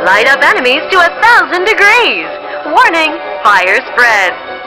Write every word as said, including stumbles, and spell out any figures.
Light up enemies to a thousand degrees. Warning, fire spreads.